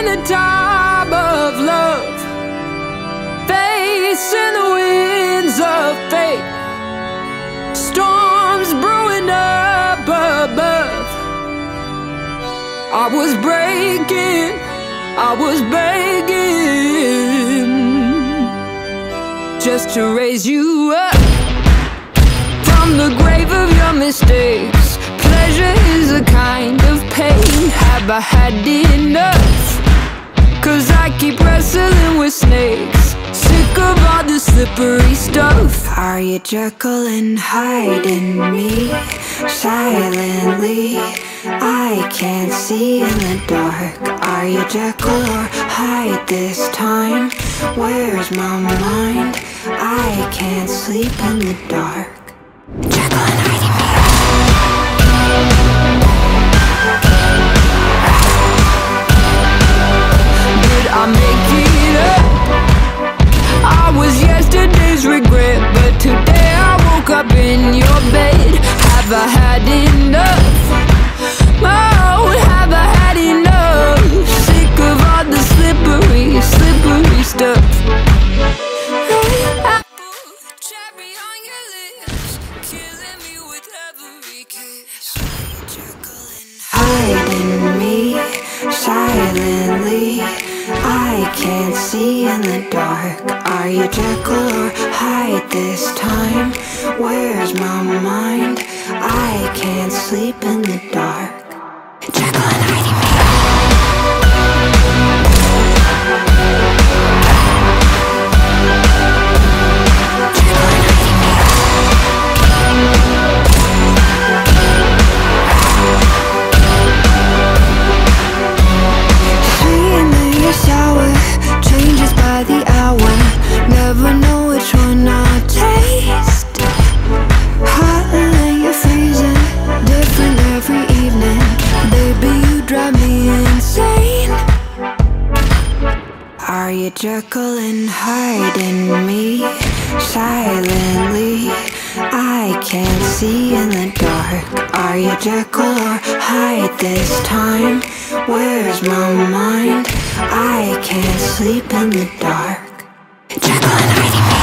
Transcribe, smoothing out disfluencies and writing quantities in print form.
in a time of love, facing the winds of fate, storms brewing up above. I was breaking, I was begging, just to raise you up from the grave of your mistakes. Pleasure is a kind of pain. Have I had enough? 'Cause I keep wrestling with snakes, sick of all the slippery stuff. Are you Jekyll and hiding me silently? I can't see in the dark. Are you Jekyll or Hyde this time? Where's my mind? I can't sleep in the dark. Jekyll and hiding me. Did I make it up? I was yesterday's regret, but today I woke up in your bed. Have I had enough? Oh, have I had enough? Sick of all the slippery, slippery stuff. Apple, cherry on your lips, killing me with every kiss. Hiding me silently, I can't see in the dark. Are you Jekyll or Hyde this time? Where's my mind? I can't sleep in the dark. Jekyll and hiding me. Sour, changes by the hour, never know which one I'll taste. Hot and you're freezing, different every evening. Baby, you drive me insane. Are you Jekyll and hiding me silently? I can't see in the dark. Are you Jekyll or Hyde this time? Where's my mind? I can't sleep in the dark. Jekyll and hiding me.